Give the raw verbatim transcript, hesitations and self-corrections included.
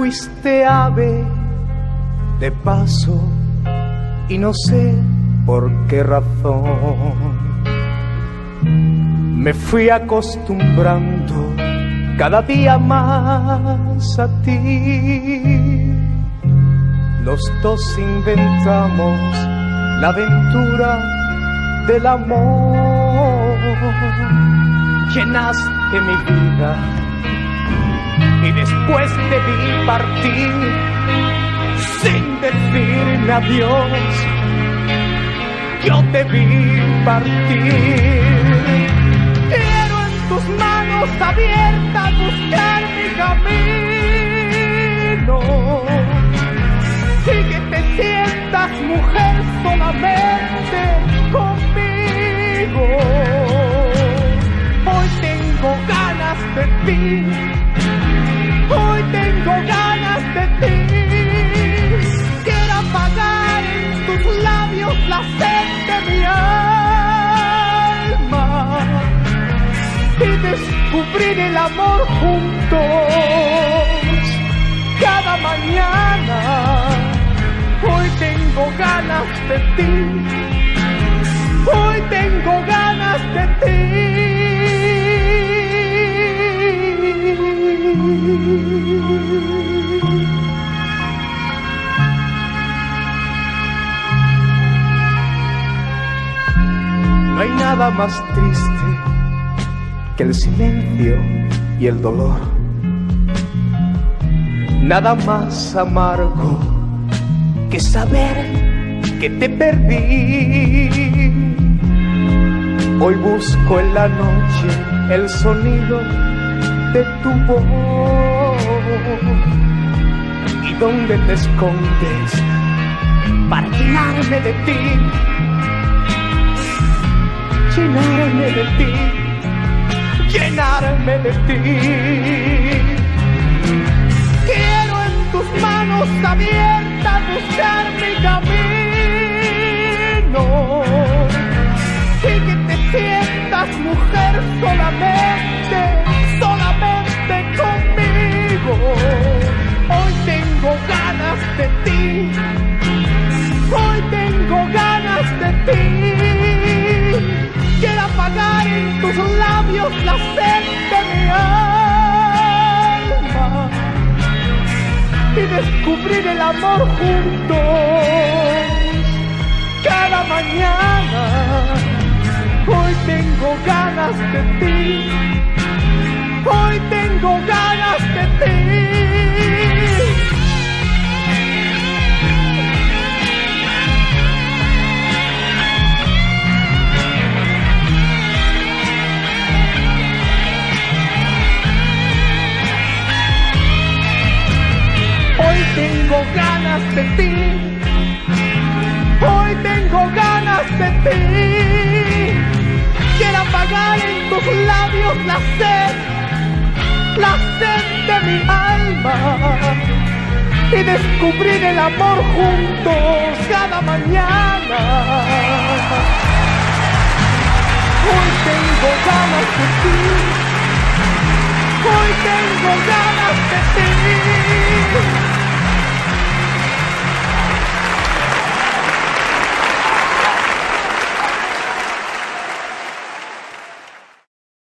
fuiste ave de paso y no sé por qué razón me fui acostumbrando cada día más a ti. Los dos inventamos la aventura del amor. Llenaste mi vida y después te vi partir sin decirme adiós. Yo te vi partir. Quiero en tus manos abiertas buscar mi camino y que te sientas mujer solamente conmigo. Hoy tengo ganas de ti, hoy tengo ganas de ti. Quiero apagar en tus labios la sed de mi alma y descubrir el amor juntos cada mañana. Hoy tengo ganas de ti, hoy tengo ganas de ti. No hay nada más triste que el silencio y el dolor, nada más amargo que saber que te perdí. Hoy busco en la noche el sonido de tu voz y donde te escondes para llenarme de ti, llenarme de ti, llenarme de ti. Quiero en tus manos abiertas buscar mi camino y que te sientas mujer solamente, solamente conmigo. Hoy tengo ganas de ti, hoy tengo ganas de ti. Quiero apagar en tus labios la sed de mi alma y descubrir el amor juntos cada mañana. Hoy tengo ganas de ti, hoy tengo ganas de ti. Hoy tengo ganas de ti, hoy tengo ganas de ti. Quiero apagar en tus labios la sed, la sed de mi alma y descubrir el amor juntos cada mañana. Hoy tengo ganas de ti, hoy tengo ganas